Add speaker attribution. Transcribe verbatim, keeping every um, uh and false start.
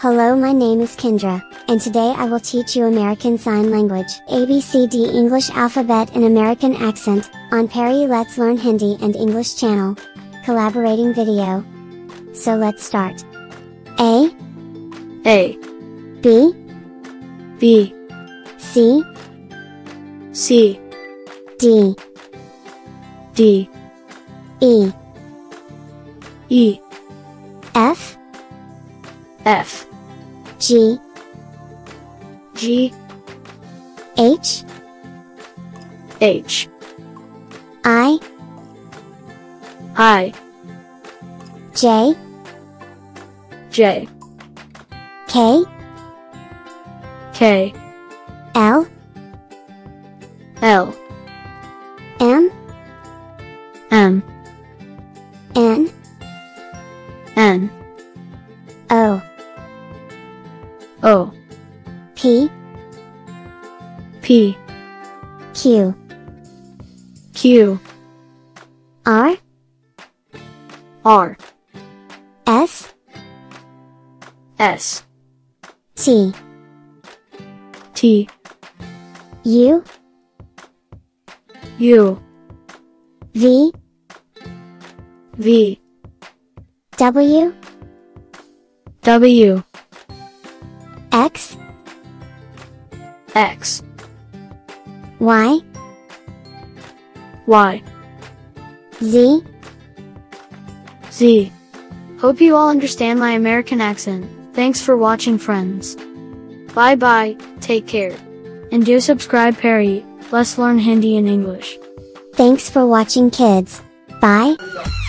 Speaker 1: Hello, my name is Kendra, and today I will teach you American Sign Language, A B C D English Alphabet and American Accent, on Perry Let's Learn Hindi and English channel. Collaborating video. So let's start. A.
Speaker 2: A.
Speaker 1: B.
Speaker 2: B.
Speaker 1: C.
Speaker 2: C.
Speaker 1: D.
Speaker 2: D.
Speaker 1: E.
Speaker 2: E.
Speaker 1: F.
Speaker 2: F.
Speaker 1: G.
Speaker 2: G.
Speaker 1: H.
Speaker 2: H.
Speaker 1: I.
Speaker 2: I.
Speaker 1: J.
Speaker 2: J.
Speaker 1: K.
Speaker 2: K.
Speaker 1: L.
Speaker 2: L.
Speaker 1: M.
Speaker 2: M.
Speaker 1: N.
Speaker 2: N.
Speaker 1: O.
Speaker 2: O.
Speaker 1: P.
Speaker 2: P.
Speaker 1: Q.
Speaker 2: Q.
Speaker 1: R.
Speaker 2: R.
Speaker 1: S.
Speaker 2: S.
Speaker 1: T.
Speaker 2: T.
Speaker 1: U.
Speaker 2: U.
Speaker 1: V.
Speaker 2: V.
Speaker 1: W.
Speaker 2: W.
Speaker 1: X.
Speaker 2: X.
Speaker 1: Y.
Speaker 2: Y.
Speaker 1: Z.
Speaker 2: Z. Hope you all understand my American accent. Thanks for watching, friends. Bye bye, take care. And do subscribe Perry, Let's Learn Hindi and English.
Speaker 1: Thanks for watching, kids. Bye.